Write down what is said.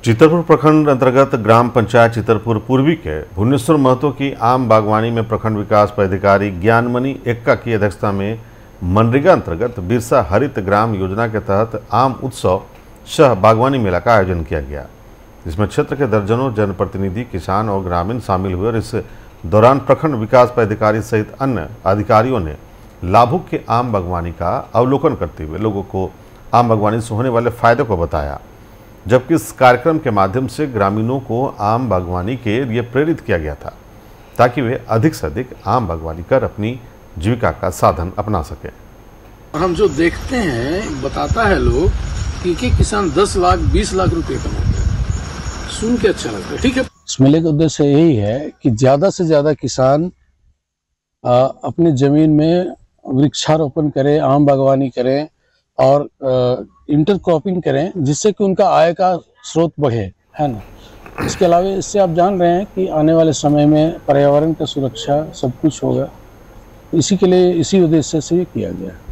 चितरपुर प्रखंड अंतर्गत ग्राम पंचायत चितरपुर पूर्वी के भुवनेश्वर महतो की आम बागवानी में प्रखंड विकास पदाधिकारी ज्ञानमणि एक्का की अध्यक्षता में मनरेगा अंतर्गत बिरसा हरित ग्राम योजना के तहत आम उत्सव सह बागवानी मेला का आयोजन किया गया, जिसमें क्षेत्र के दर्जनों जनप्रतिनिधि, किसान और ग्रामीण शामिल हुए और इस दौरान प्रखंड विकास पदाधिकारी सहित अन्य अधिकारियों ने लाभुक के आम बागवानी का अवलोकन करते हुए लोगों को आम बागवानी से होने वाले फायदे को बताया, जबकि इस कार्यक्रम के माध्यम से ग्रामीणों को आम बागवानी के लिए प्रेरित किया गया था ताकि वे अधिक से अधिक आम बागवानी कर अपनी जीविका का साधन अपना सकें। और हम जो देखते हैं, बताता है लोग कि किसान 10 लाख 20 लाख रुपए कमाते हैं, सुन के अच्छा लगता है। ठीक है, इस मेले का उद्देश्य यही है कि ज़्यादा से ज़्यादा किसान अपनी ज़मीन में वृक्षारोपण करें, आम बागवानी करें और इंटरक्रॉपिंग करें, जिससे कि उनका आय का स्रोत बढ़े, है ना। इसके अलावा इससे आप जान रहे हैं कि आने वाले समय में पर्यावरण का सुरक्षा सब कुछ होगा, इसी के लिए इसी उद्देश्य से ये किया गया है।